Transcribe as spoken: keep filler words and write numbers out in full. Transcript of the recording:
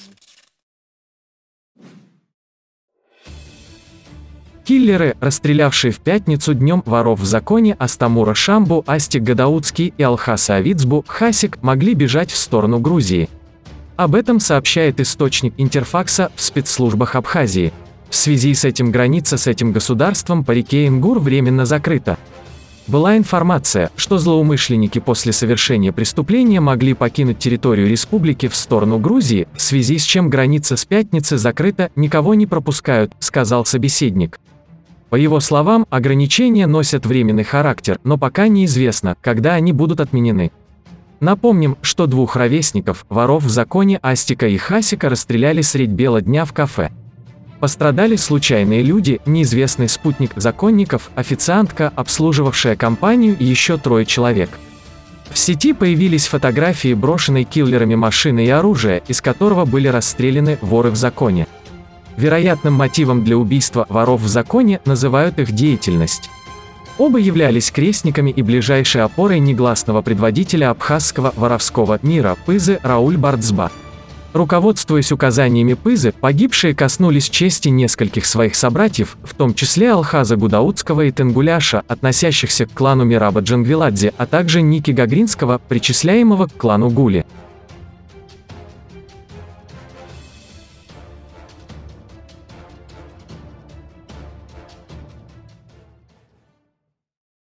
Киллеры, расстрелявшие в пятницу днем воров в законе Астамура Шамбу, Астик Гадаутский и Алхаса Авицбу, Хасик, могли бежать в сторону Грузии. Об этом сообщает источник Интерфакса в спецслужбах Абхазии. В связи с этим граница с этим государством по реке Ингур временно закрыта. Была информация, что злоумышленники после совершения преступления могли покинуть территорию республики в сторону Грузии, в связи с чем граница с пятницы закрыта, никого не пропускают, сказал собеседник. По его словам, ограничения носят временный характер, но пока неизвестно, когда они будут отменены. Напомним, что двух ровесников, воров в законе Астика и Хасика, расстреляли средь бела дня в кафе. Пострадали случайные люди, неизвестный спутник законников, официантка, обслуживавшая компанию, и еще трое человек. В сети появились фотографии брошенной киллерами машины и оружия, из которого были расстреляны воры в законе. Вероятным мотивом для убийства воров в законе называют их деятельность. Оба являлись крестниками и ближайшей опорой негласного предводителя абхазского воровского мира Пызы Рауль Бардзба. Руководствуясь указаниями Пызы, погибшие коснулись чести нескольких своих собратьев, в том числе Алхаза Гудаутского и Тенгуляша, относящихся к клану Мираба Джангвиладзе, а также Ники Гагринского, причисляемого к клану Гули.